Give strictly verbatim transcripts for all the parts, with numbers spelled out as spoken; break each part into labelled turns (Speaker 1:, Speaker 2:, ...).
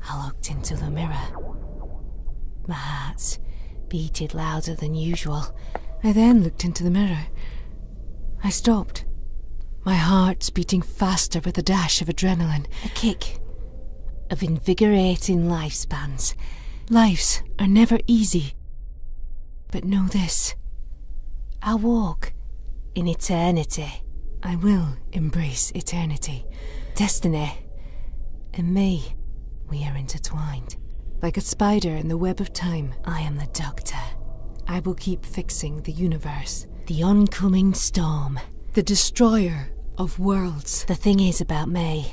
Speaker 1: I looked into the mirror. My heart's beated louder than usual. I then looked into the mirror. I stopped. My heart's beating faster with a dash of adrenaline. A kick of invigorating lifespans. Lives are never easy. But know this. I walk in eternity. I will embrace eternity. Destiny and me, we are intertwined. Like a spider in the web of time, I am the Doctor. I will keep fixing the universe. The oncoming storm. The destroyer of worlds. The thing is about me,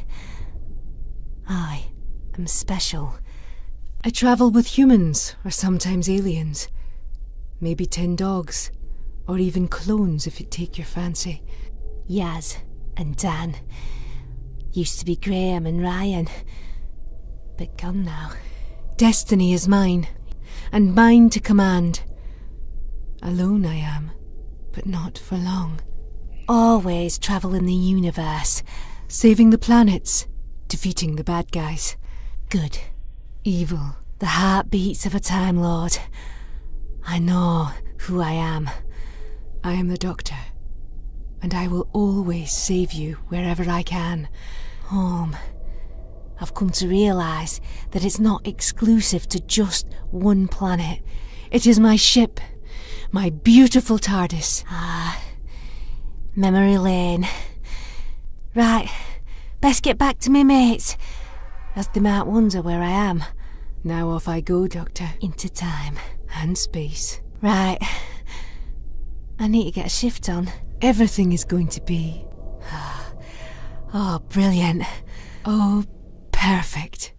Speaker 1: I am special. I travel with humans, or sometimes aliens. Maybe ten dogs, or even clones if it take your fancy. Yaz and Dan. Used to be Graham and Ryan, but gone now. Destiny is mine, and mine to command. Alone I am, but not for long. Always travel in the universe. Saving the planets, defeating the bad guys. Good, evil, the heartbeats of a Time Lord. I know who I am. I am the Doctor, and I will always save you wherever I can. Home. I've come to realise that it's not exclusive to just one planet. It is my ship, my beautiful TARDIS. Ah, memory lane. Right, best get back to me mates, as they might wonder where I am. Now off I go, Doctor. Into time. And space. Right. I need to get a shift on. Everything is going to be... Oh, brilliant. Oh, perfect.